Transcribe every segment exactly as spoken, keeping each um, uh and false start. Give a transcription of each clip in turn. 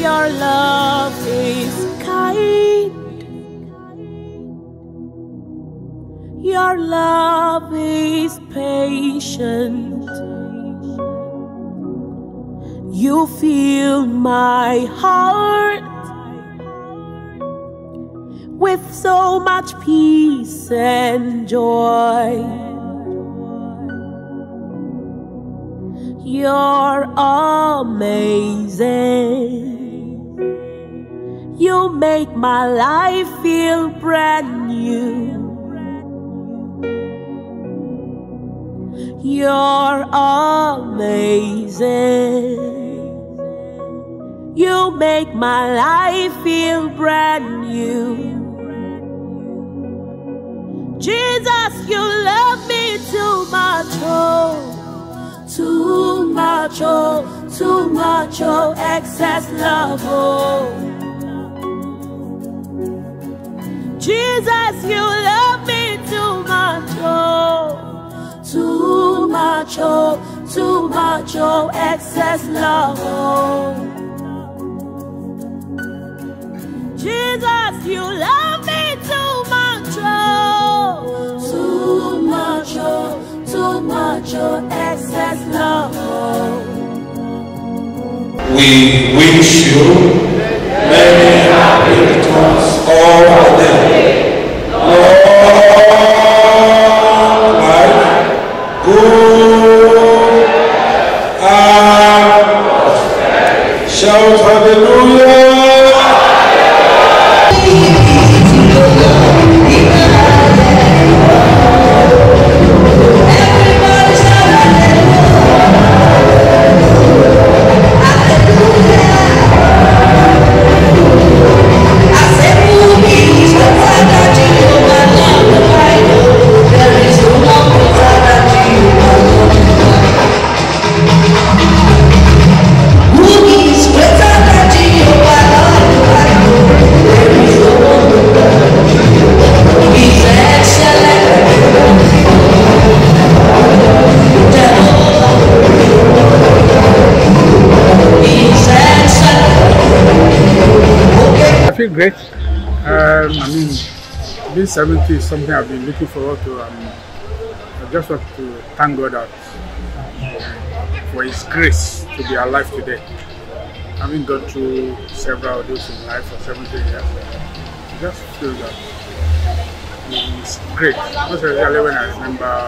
Your love is kind. Your love is patient. You fill my heart with so much peace and joy. You're amazing. You make my life feel brand new. You're amazing. You make my life feel brand new. Jesus, you love me too much, oh, too much, oh, too much, oh, excess love, oh. Jesus, you love me too much, oh, too much, oh, too much, oh, excess love, oh. Jesus, you love me too much, oh, too much, oh, too much, oh, excess love, oh. We wish you many happy returns all of them. Long life, good and prosperity. Shout hallelujah. I feel great. Um, I mean, being seventy is something I've been looking forward to. Um, I just want to thank God that, for His grace to be alive today. Having gone through several of those in life for seventy years, I just feel that it's great. Most especially when I remember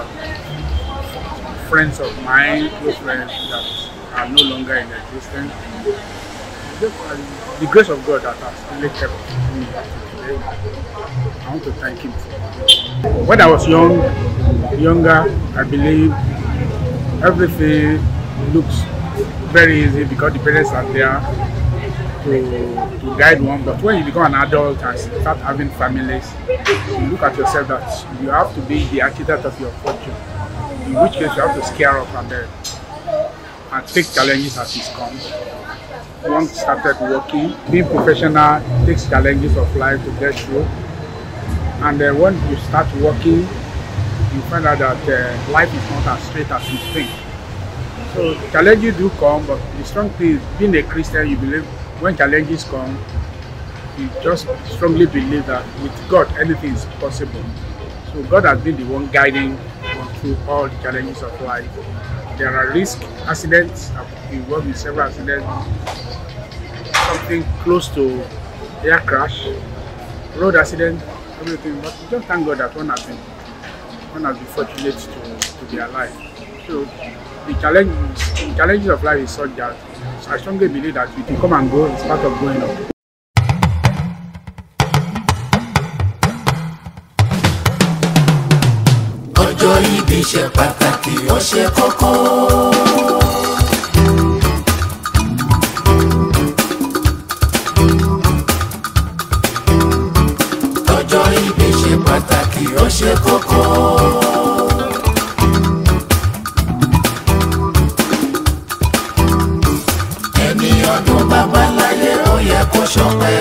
friends of mine, close friends that are no longer in existence. Just, uh, the grace of God that has really kept me today. I want to thank Him for it. When I was young, younger, I believe everything looks very easy because the parents are there to, to guide one. But when you become an adult and start having families, you look at yourself that you have to be the architect of your fortune. In which case you have to scare up and, uh, and take challenges as it comes. Once started working, being professional takes challenges of life to get through. And uh, when you start working, you find out that uh, life is not as straight as you think. So challenges do come, but the strong thing is, being a Christian, you believe when challenges come, you just strongly believe that with God, anything is possible. So God has been the one guiding one through all the challenges of life. There are risks, accidents. I've involved in several accidents. Something close to air crash, road accident, everything. But we just thank God that one has been, one has been fortunate to, to be alive. So the challenge, the challenges of life is such that I strongly believe that we can come and go. It's part of growing up. Ọjọ́ ìbí ṣe pàtàkì, ó ṣe kókó. Ọjọ́ ìbí ṣe pàtàkì, ó ṣe kókó. Ẹni ọdún bàbá láyé ó yẹ kó ṣọpẹ́.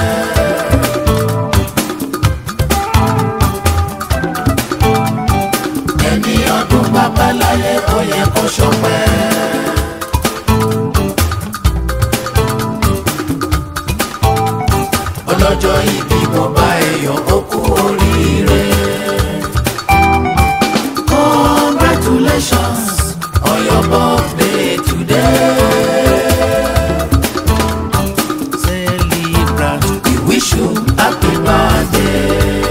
Babaláyé ó yẹ kó ṣọpẹ́. ọlọ́jọ́ ìbí mo bá ẹ yọ̀ ó kú oríire. Congratulations on your birthday today. Celebrant, we wish you happy birthday.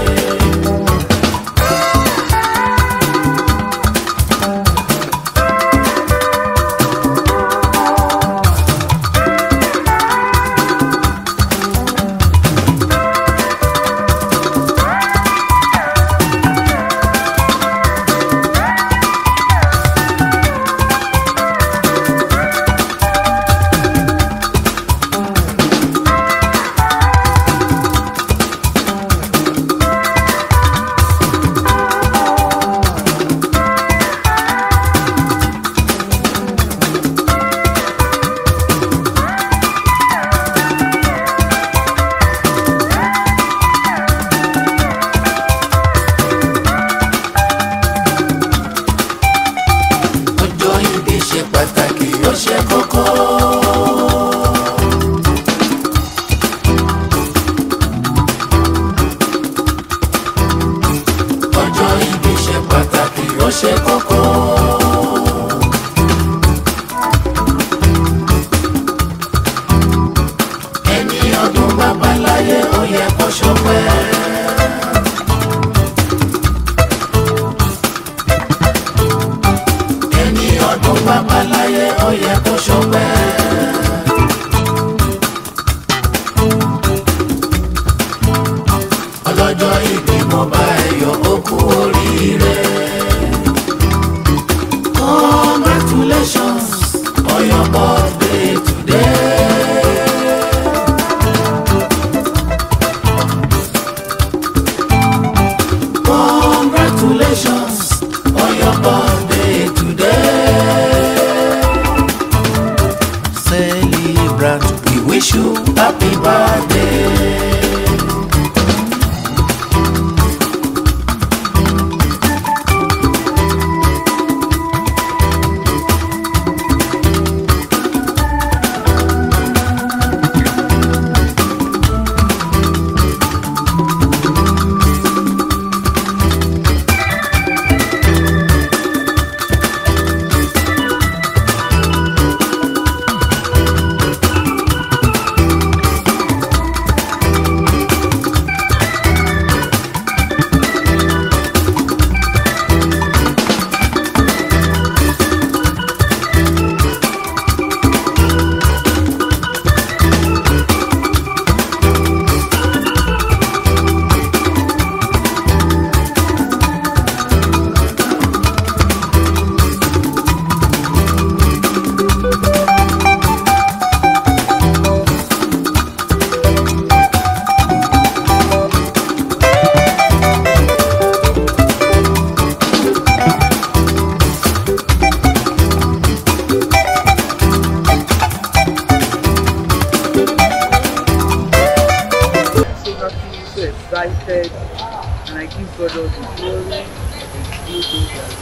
Excited, and I give God all the glory and the good things.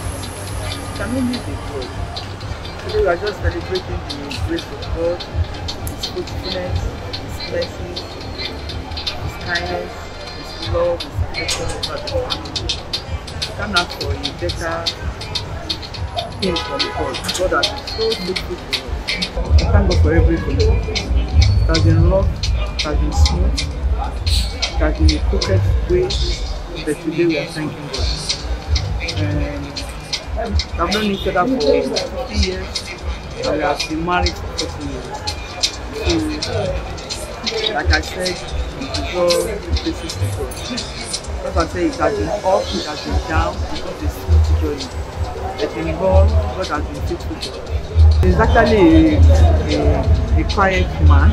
Can only be God. Today we are just celebrating the grace of God, His faithfulness, His mercy, His kindness, His love, His protection over the family. We can ask for a better thing from God. God has been so faithful to us. We thank God for everything. It has been rough, it has been smooth. It has been a crooked way, but today we are thanking God. Um, I've known each other for fifty years, and we have been married for forty years. So, like I said, before the basis of God. As I say, it has been up, it has been down, it's not a smooth journey. But in God, God has been faithful to us. He's actually a, a, a quiet man.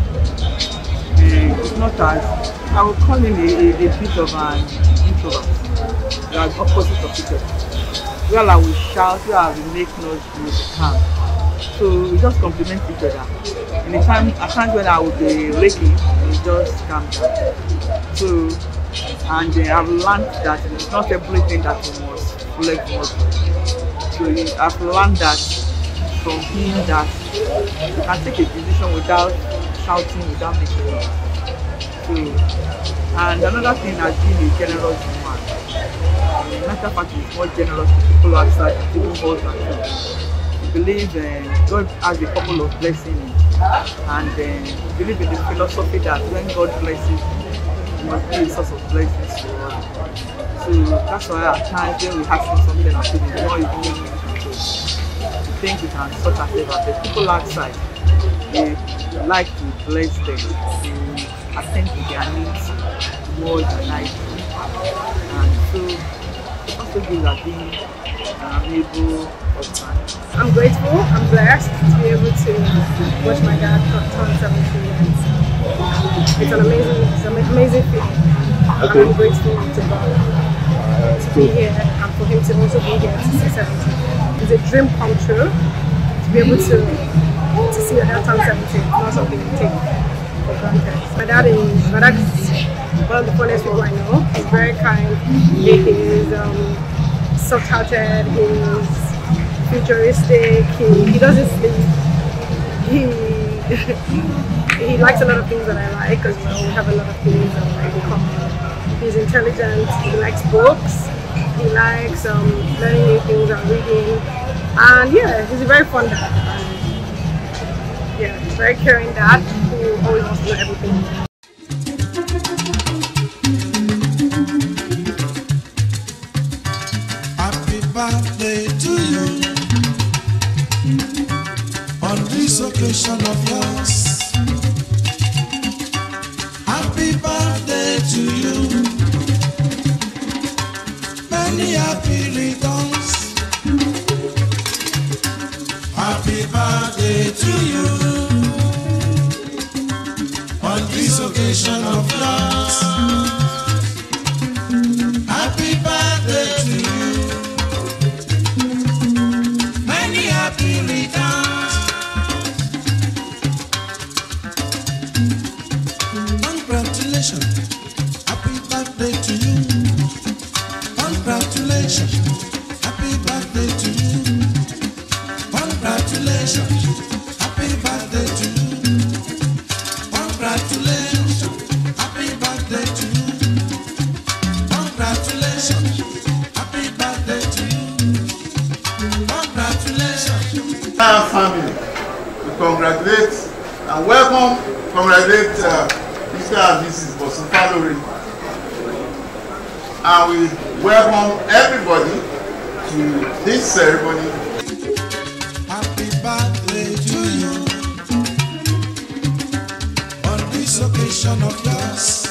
Uh, it's not as I would call him a, a, a bit of an introvert. They are opposite of each other. Where I will shout, where I will make noise, he will be calm. So we just complement each other. And the time, at times when I would be raking, he just calm down. So, and uh, I've learned that it's not everything that you must flex most. So I've learned that from him that you can take a decision without shouting, without making noise. So So, and another thing has been a generous man. The matter of fact is more generous to people outside, even husbands. We believe uh, God has a couple of blessings, and uh, we believe in the philosophy that when God blesses, it must be a source of blessings for us. So that's why at times when we have seen something happen, it's more even to think we can sort ourselves. The people outside, they like to bless them, to attend to their needs more than I do. And so it also gives a being an able husband. I'm grateful, I'm blessed to be able to watch my dad turn seventy years. It's an amazing, it's an amazing feeling. Okay. I'm grateful to God uh, to be here and for him to also be here to see seventy. It's a dream come true to be able to to see your dad turn seventy. It's not something you take for granted. My dad is my dad is one of the funniest people I know. He's very kind. He is um, soft-hearted. He's futuristic. He, he doesn't sleep. He he likes a lot of things that I like as well. We have a lot of things that we like in common. He's intelligent. He likes books. He likes um, learning new things and reading. And yeah, he's a very fun dad. And yeah, very caring dad who always wants to know everything. Happy birthday to you on this occasion of yours. Happy birthday to you. Many happy returns. Happy birthday to you on this occasion of yours. Happy birthday to you. Many happy returns. Congratulations. Happy birthday to you. Congratulations. Happy birthday to you. Congratulations. Happy birthday to you. Congratulations. Happy birthday to you. Congratulations. Happy birthday to you. Congratulations. Our family, we congratulate and welcome, congratulate uh, Mister and Missus Bosun Falore, and we welcome everybody to this ceremony. Happy birthday to you on this occasion of yours.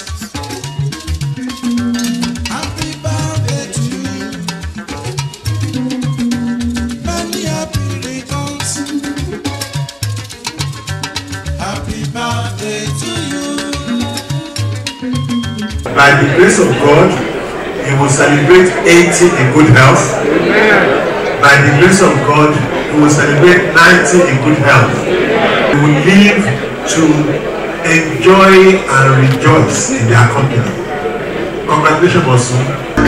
Happy birthday to you. Many happy returns. Happy birthday to you. By the grace of God, you will celebrate eighty in good health. Amen. By the grace of God, you will celebrate ninety in good health. You will live to enjoy and rejoice in their company. Congratulations, Bosun.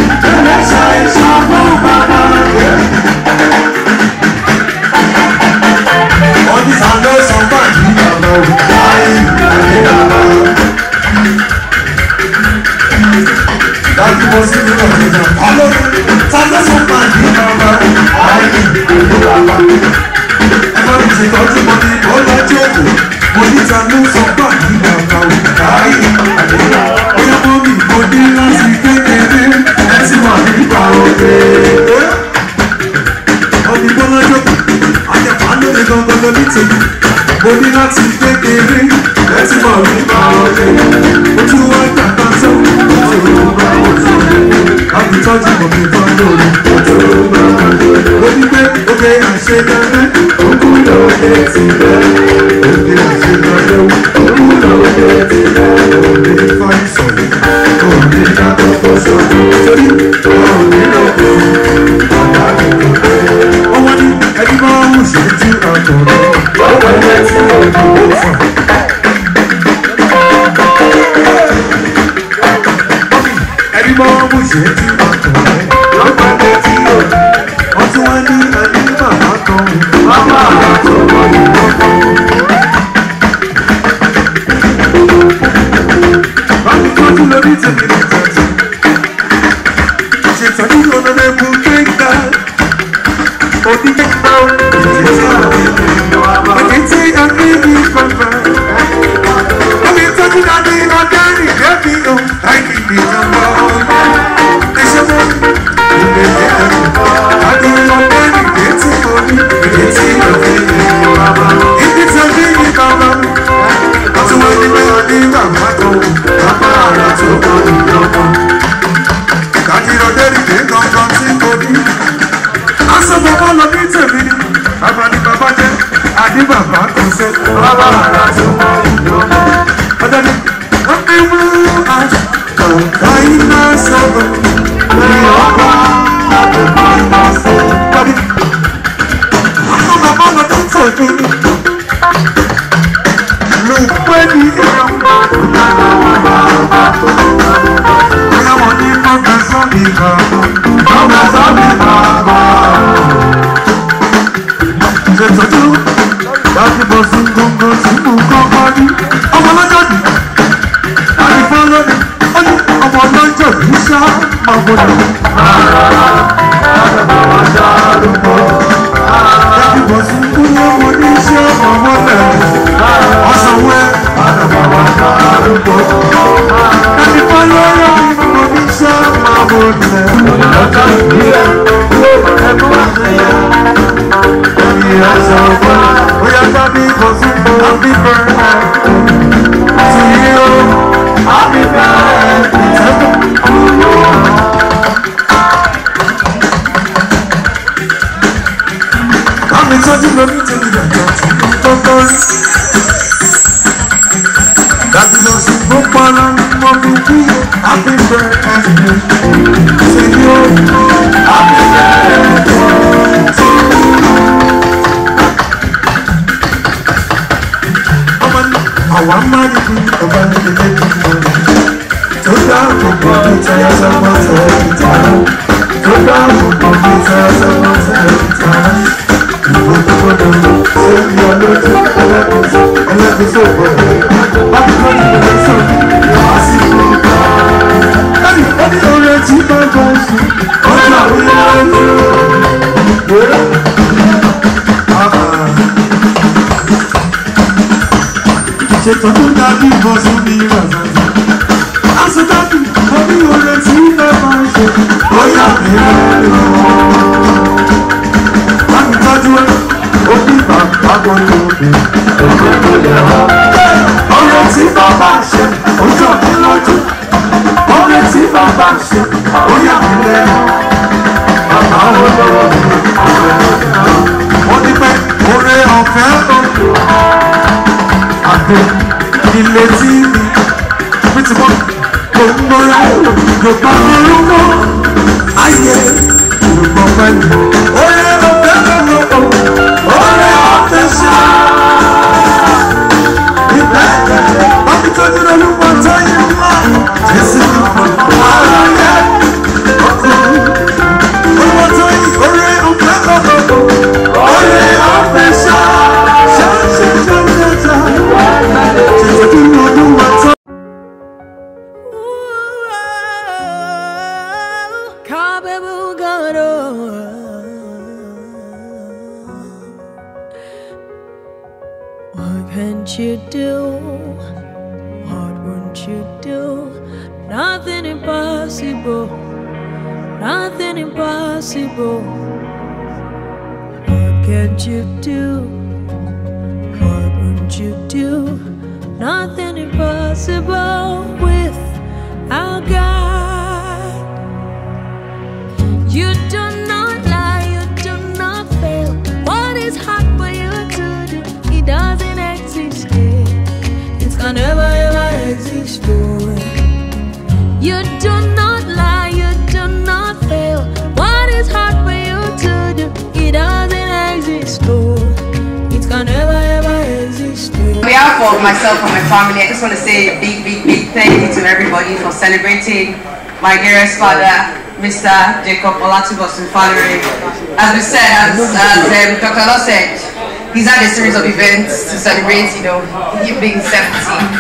On this handle, somebody that's the most important thing. Hello, Santa somebody everybody say touch your body, all that joke. Money to know somebody oh your mommy, body last week, let's see what we found. On the ball joke, I can find the gun on the little. Body last week, let's see what we found. What you want to dance on? I'll be touching on the bundle. What you make? Okay, I say that. Oh, no, it's in there. Okay, I say that. Oh, no, it's in there. Oh, they find something. Oh, they got the first one. Oh, they don't go. Oh, what do you? Anyone who's into alcohol? Oh, let's go. Anyone who's into alcohol? Oh, let's go. What's the one you and you are going? Mama, so what you want? Myself and my family, I just want to say a big, big, big thank you to everybody for celebrating my dearest father, Mister Jacob Bosun Falore. As we said, as, as um, Doctor Alaseyori said, he's had a series of events to celebrate, you know, him being seventy. So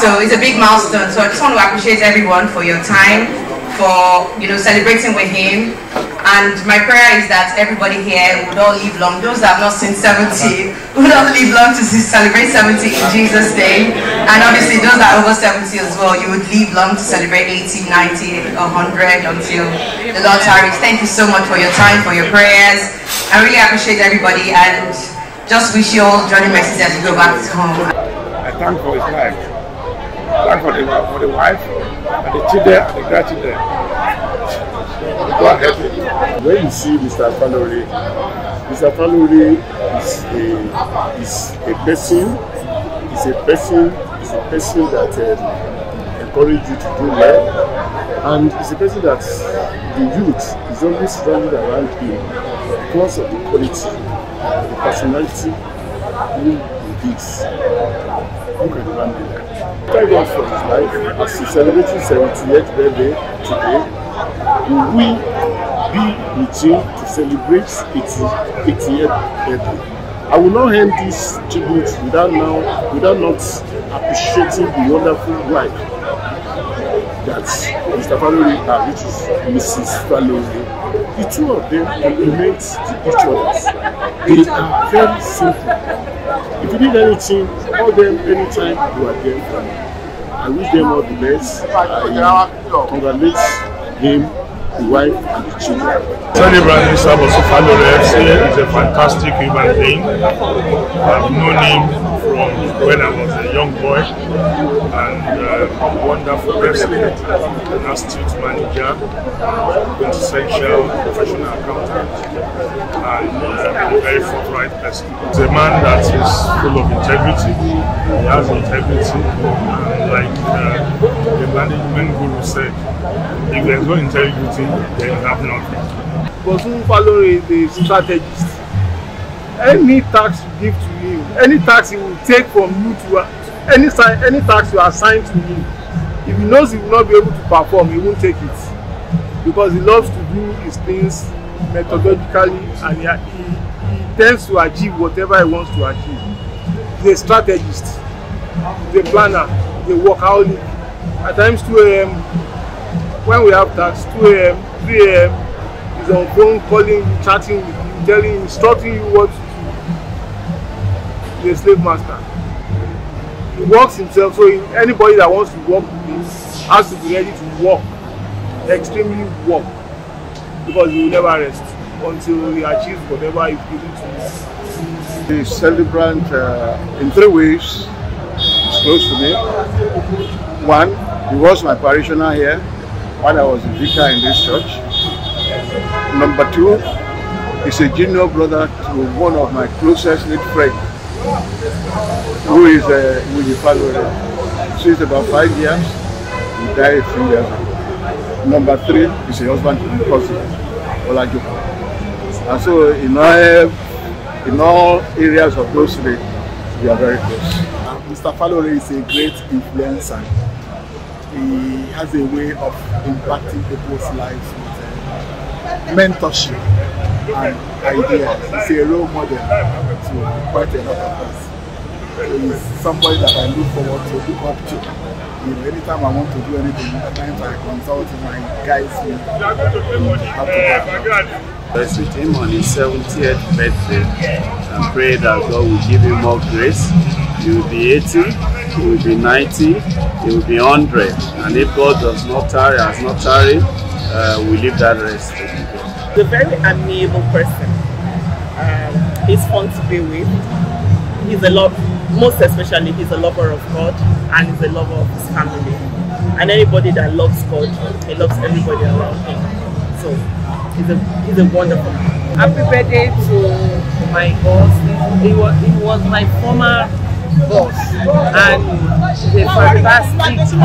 So it's a big milestone. So I just want to appreciate everyone for your time, for, you know, celebrating with him. And my prayer is that everybody here would all live long. Those that have not seen seventy would all live long to see, celebrate seventy in Jesus' name. And obviously those that are over seventy as well, you would live long to celebrate eighty, ninety, one hundred until the Lord tarries. Thank you so much for your time, for your prayers. I really appreciate everybody and just wish you all journey mercies as you go back to home. I thank for his life. I thank for the, for the wife and the children and the grandchildren. God help you. When you see Mister Falore, Mister Falore is a is a person, is a person, is a person that um, encourages you to do well, and it's a person that the youth is always surrounded around him because of the quality, the personality who he is. Who can remember that? Thank God for his life. As he's celebrating seventieth birthday today, we will be with him to celebrate eightieth birthday. I will not end this tribute without now, without not appreciating the wonderful wife that Mister Falore has, which is Missus Falore. The two of them complement each other. They are very simple. If you need anything, call them anytime you are there for me. I wish them all the best. I congratulate him, the wife, and the children. Celebrant Mister Bosun Falore is a fantastic human being. I've known him from when I was a young boy, and uh, a wonderful person, an astute manager, quintessential professional accountant, and uh, a very forthright person. He's a man that is full of integrity. He has integrity, and like uh, the management guru said, if there's no integrity, then you have nothing. Bosun Falore is a strategist. Any tax you give to him, any tax he will take from you to any any tax you assign to him, if he knows he will not be able to perform, he won't take it, because he loves to do his things methodologically, and he, he, he tends to achieve whatever he wants to achieve. He's a strategist, he's a planner, he's a workaholic. At times two A M when we have tax, two A M, three A M, he's on phone calling you, chatting with you, telling you, instructing you what to do. He's a slave master. He works himself, so anybody that wants to work with him has to be ready to work, extremely work, because he will never rest until he achieves whatever he's given to him. The celebrant uh, in three ways is close to me. One, he was my parishioner here when I was a vicar in this church. Number two, he's a junior brother to one of my closest knit friends, who is uh, Willie Falore. Since about five years, he died a few years ago. Number three is a husband to Ikose-Ketu Lagos. And so in all, in all areas of those three, we are very close. Uh, Mister Falore is a great influencer. He has a way of impacting people's lives with uh, mentorship and ideas. He's a role model to quite a lot of us. He's somebody that I look forward to, look up to. You know, anytime I want to do anything, anytime I consult him and he guides me, how to go. Bless with him on his seventieth birthday and pray that God will give him more grace. He will be eighty, he will be ninety, he will be one hundred, and if God does not tarry, has not tarry, uh, we leave that rest. He's a very amiable person. Um, he's fun to be with. He's a lot, most especially he's a lover of God, and he's a lover of his family. And anybody that loves God, he loves everybody around him. So he's a he's a wonderful man. Happy birthday to my boss. He was he was my former boss, and he's a fantastic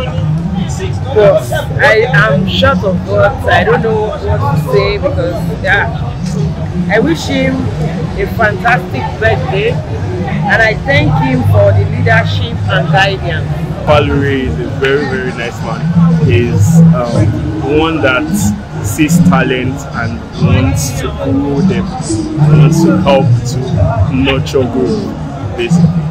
boss. I am short of words. I don't know what to say, because yeah, I wish him a fantastic birthday, and I thank him for the leadership and guidance. Falore is a very, very nice man. He's um, one that sees talent and wants to grow them, wants to help to nurture growth, basically.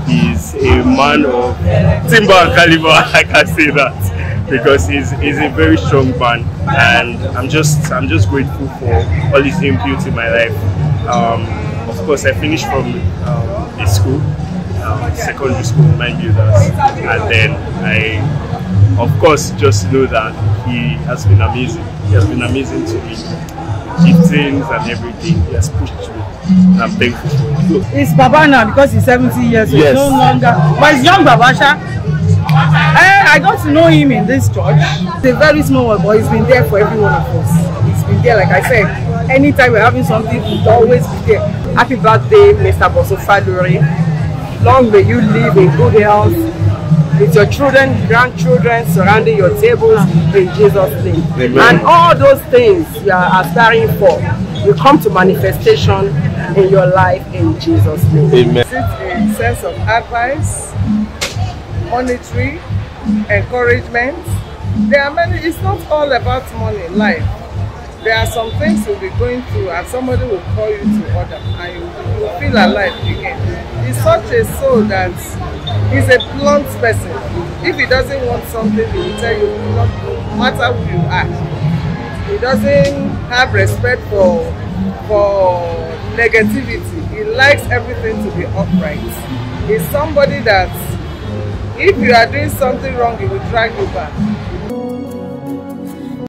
he's a man of timber and caliber. I can say that because he's he's a very strong man, and I'm just I'm just grateful for all his input in my life. Um, of course, I finished from um, a school, um, secondary school, mind builders, and then I, of course, just know that he has been amazing. He has been amazing to me. Giftings and everything he has pushed me. I'm thankful for it. It's Baba now because he's seventy years old. Yes. No longer, but he's young Babasha. I, I got to know him in this church. He's a very small one, but he's been there for every one of us. He's been there, like I said. Anytime we're having something, he'll always be there. Happy birthday, Mister Bosun Falore. Long may you live in good health, with your children, grandchildren surrounding your tables in Jesus' name. Amen. And all those things you are aspiring for will come to manifestation in your life in Jesus' name. Amen. Is it a sense of advice, monetary, encouragement? There are many, it's not all about money in life. There are some things you'll be going through and somebody will call you to order and you will feel alive again. He's such a soul that he's a blunt person. If he doesn't want something, he will tell you, not, no matter who you are. He doesn't have respect for, for negativity. He likes everything to be upright. He's somebody that if you are doing something wrong, he will drag you back.